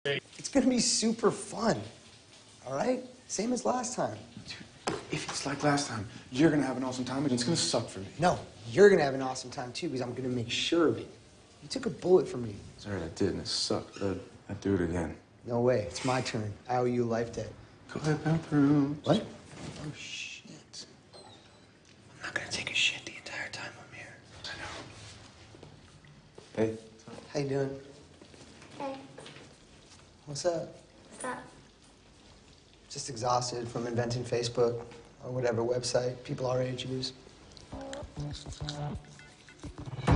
It's gonna be super fun, all right? Same as last time. Dude, if it's like last time, you're gonna have an awesome time and it's gonna suck for me. No, you're gonna have an awesome time too because I'm gonna make sure of it. You took a bullet from me. Sorry, I did and it sucked. I'd do it again. No way, it's my turn. I owe you a life debt. Go ahead, bathroom. What? Oh, shit. I'm not gonna take a shit the entire time I'm here. I know. Hey. How you doing? Hey, What's up? what's up? Just exhausted from inventing Facebook or whatever website people our age use.